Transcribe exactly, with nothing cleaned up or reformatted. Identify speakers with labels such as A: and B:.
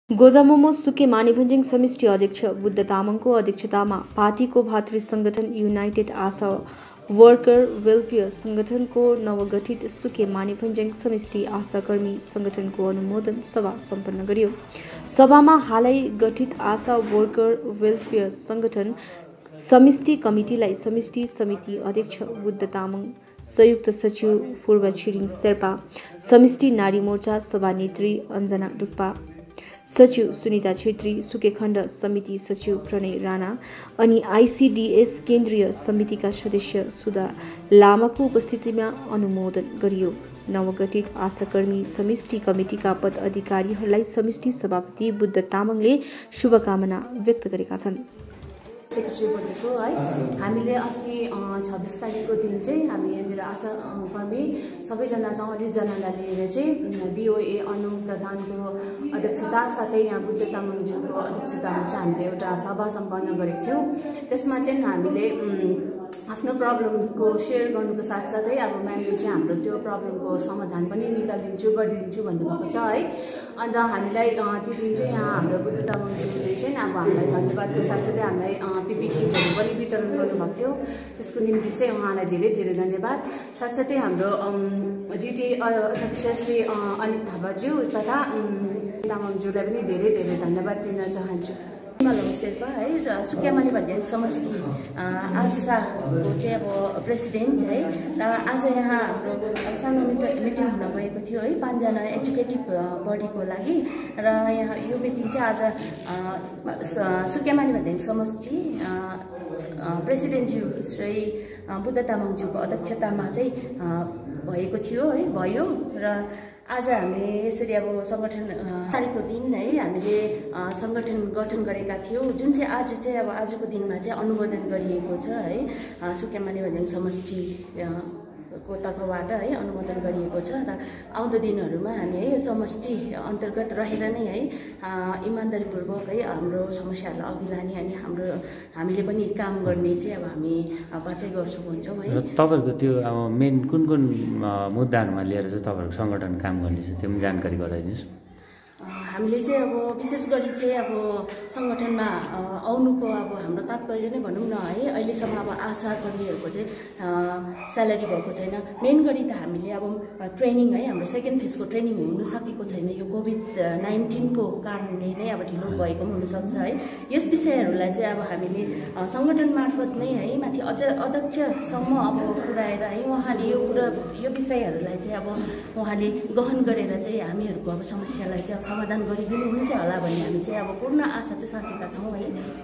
A: गोजामोमो सुके मानिभञ्ज्याङ समिष्टि अध्यक्ष बुद्ध तामाङको अध्यक्षतामा पार्टीको भातृ संगठन युनाइटेड आशा वर्कर वेलफेयर संगठनको नवगठित सुके मानिभञ्ज्याङ समिष्टि आशाकर्मी संगठनको अनुमोदन सभा सम्पन्न गरियो। सभामा हालै गठित आशा वर्कर वेलफेयर संगठन समिष्टि कमिटिलाई समिष्टि समिति अध्यक्ष बुद्ध तामाङ, संयुक्त सचिव पूर्व छिरिङ शेर्पा, समिष्टि नारी मोर्चा सभानेत्री अञ्जना डुक्पा, सचिव सुनिता छेत्री, सुके खण्ड समिति सचिव प्रणय राणा अनि आइसिडिएस केन्द्रीय समितिका सदस्य सुधा लामाको उपस्थितिमा अनुमोदन गरियो। नवगठित आशाकर्मी समिष्टि कमिटिका पद अधिकारीहरूलाई समिष्टि सभापति बुद्ध तामाङले शुभकामना व्यक्त गरेका छन्।
B: सेक्रेटरी बोलेको है, हामीले अस्ति छब्बिस तारिकको दिन चाहिँ हामी यहाँनिर आशा कर्मी सबैजना चौवालिसजनालाई लिएर चाहिँ बिओए अनु प्रधानको अध्यक्षता साथै यहाँ बुद्ध तामाङज्यूको अध्यक्षतामा चाहिँ हामीले एउटा सभा सम्पन्न गरेको थियौँ। त्यसमा चाहिँ हामीले आफ्नो प्रब्लमको सेयर गर्नुको साथसाथै अब म्यामले चाहिँ हाम्रो त्यो प्रब्लमको समाधान पनि निकालिदिन्छु गरिदिन्छु भन्नुभएको छ है। अन्त हामीलाई त्यो दिन चाहिँ यहाँ हाम्रो बुद्ध तामाङज्यूले चाहिँ अब हामीलाई धन्यवादको साथसाथै हामीलाई पिपी किटहरू पनि वितरण गर्नुभएको थियो। त्यसको निम्ति चाहिँ उहाँलाई धेरै धेरै धन्यवाद। साथसाथै हाम्रो जिटिए अध्यक्ष श्री अनित थापाज्यू तथा तामाङज्यूलाई पनि धेरै धेरै धन्यवाद दिन चाहन्छु।
C: मलम शेर्पा है, सुके मानिभञ्ज्याङ समष्टि आशाको चाहिँ अब प्रेसिडेन्ट है, र आज यहाँ हाम्रो सानो मिटिङ हुन गएको थियो है पाँचजना एजुकेटिभ बडीको लागि। र यहाँ यो मिटिङ चाहिँ आज सुके मानिभञ्ज्याङ समष्टि प्रेसिडेन्टज्यू श्री बुद्ध तामाङज्यूको अध्यक्षतामा चाहिँ भएको थियो है भयो। र आज हामीले यसरी अब सङ्गठन तारिकको दिन है हामीले सङ्गठन गठन गरेका थियौँ, जुन चाहिँ आज चाहिँ अब आजको दिनमा चाहिँ अनुमोदन गरिएको छ है सुके मानिभञ्ज्याङ समष्टि को तर्फबाट है अनुमोदन गरिएको छ। र आउँदो दिनहरूमा हामी है समष्टि अन्तर्गत रहेर नै है इमान्दारीपूर्वक है हाम्रो समस्याहरूलाई अघि लाने अनि हाम्रो हामीले पनि काम गर्ने चाहिँ अब हामी बाचाइ गर्छौँ भन्छौँ है।
D: तपाईँहरूको त्यो अब मेन कुन कुन मुद्दाहरूमा लिएर चाहिँ तपाईँहरूको सङ्गठन काम गर्नेछ त्यो पनि जानकारी गराइदिनुहोस्।
C: हामीले चाहिँ अब विशेष गरी चाहिँ अब सङ्गठनमा आउनुको अब हाम्रो तात्पर्य नै भनौँ न है, अहिलेसम्म अब आशा कर्मीहरूको चाहिँ स्यालेरी भएको छैन। मेन गरी त हामीले अब ट्रेनिङ है हाम्रो सेकेन्ड फेजको ट्रेनिङ हुन सकेको छैन, यो कोभिड नाइन्टिनको कारणले नै अब ढिलो भएको पनि हुनसक्छ है। यस विषयहरूलाई चाहिँ अब हामीले सङ्गठन मार्फत नै है माथि अझ अध्यक्षसम्म अब पुऱ्याएर है उहाँले यो कुरा यो विषयहरूलाई चाहिँ अब उहाँले गहन गरेर चाहिँ हामीहरूको अब समस्यालाई चाहिँ समाधान गरिदिनुहुन्छ होला भन्ने हामी चाहिँ अब पूर्ण आशा चाहिँ साँचेका छौँ है।